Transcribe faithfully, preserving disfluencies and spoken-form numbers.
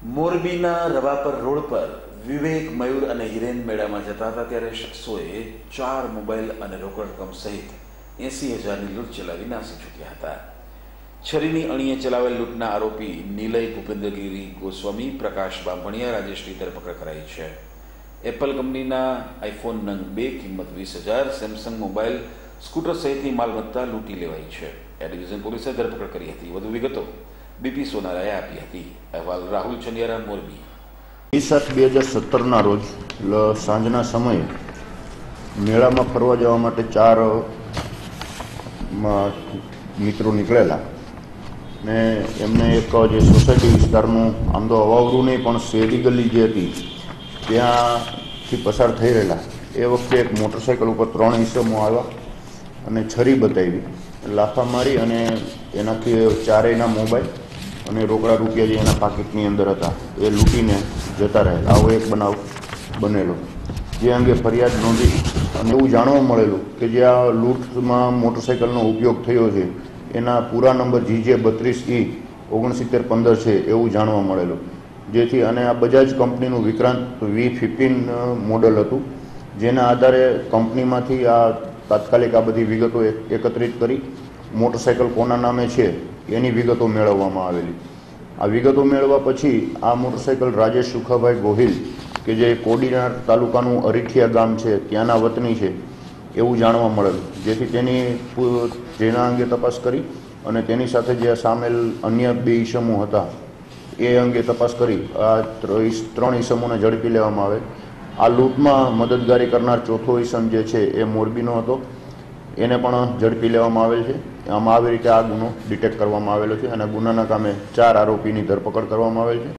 મોરબીના રવાપર રોડ પર વિવેક મયુર અને હિરેન મેળામાં જતા હતા ત્યારે શખ્સોએ ચાર મોબાઈલ અને રોકડ રકમ સહિત એસી હજારની લૂંટ ચલાવી નાસી છૂટ્યા હતા. છરીની અણીએ ચલાવેલ લૂંટના આરોપી નિલય ભૂપેન્દ્રગીરી ગોસ્વામી, પ્રકાશ બાંભણિયા, રાજેશની ધરપકડ કરાઈ છે. એપલ કંપનીના આઈફોન નંગ બે કિંમત વીસ હજાર, સેમસંગ મોબાઈલ, સ્કૂટર સહિતની માલમત્તા લૂંટી લેવાઈ છે. એ ડિવિઝન પોલીસે ધરપકડ કરી હતી. વધુ વિગતો બીપી સોનારાએ આપી હતી. અહેવાલ રાહુલ ચંડિયારા, મોરબી. વીસ આઠ બે હજાર સત્તરના રોજ સાંજના સમયે મેળામાં ફરવા જવા માટે ચાર મિત્રો નીકળેલા ને એમને એક જે સોસાયટી વિસ્તારનું આમ તો અવાવરું નહીં પણ શેરી ગલી જે હતી ત્યાંથી પસાર થઈ રહેલા એ વખતે એક મોટરસાઇકલ ઉપર ત્રણ ઈસમો આવ્યા અને છરી બતાવી, લાફા મારી અને એનાથી ચારેયના મોબાઈલ અને રોકડા રૂપિયા જે એના પાકીટની અંદર હતા એ લૂંટીને જતા રહેલા. આવો એક બનાવ બનેલો, જે અંગે ફરિયાદ નોંધી અને એવું જાણવા મળેલું કે જે આ લૂંટમાં મોટરસાઇકલનો ઉપયોગ થયો છે એના પૂરા નંબર જી જે બત્રીસ ઈ ઓગણસિત્તેર પંદર છે એવું જાણવા મળેલું. જેથી અને આ બજાજ કંપનીનું વિક્રાંત વી ફિફ્ટીન મોડલ હતું, જેના આધારે કંપનીમાંથી આ તાત્કાલિક આ બધી વિગતો એકત્રિત કરી મોટરસાઇકલ કોના નામે છે એની વિગતો મેળવવામાં આવેલી. આ વિગતો મેળવવા પછી આ મોટરસાઇકલ રાજેશ સુખાભાઈ ગોહિલ કે જે કોડીનાર તાલુકાનું અરીઠિયા ગામ છે ત્યાંના વતની છે એવું જાણવા મળેલું. જેથી તેની જેના અંગે તપાસ કરી અને તેની સાથે જે સામેલ અન્ય બે ઈસમો હતા એ અંગે તપાસ કરી આ ત્રણ ઈસમોને ઝડપી લેવામાં આવે. આ લૂંટમાં મદદગારી કરનાર ચોથો ઈસમ જે છે એ મોરબીનો હતો, એને પણ ઝડપી લેવામાં આવેલ છે. આમાં આવી રીતે આ ગુનો ડિટેક્ટ કરવામાં આવેલો છે અને ગુનાના કામે ચાર આરોપીની ધરપકડ કરવામાં આવેલ છે.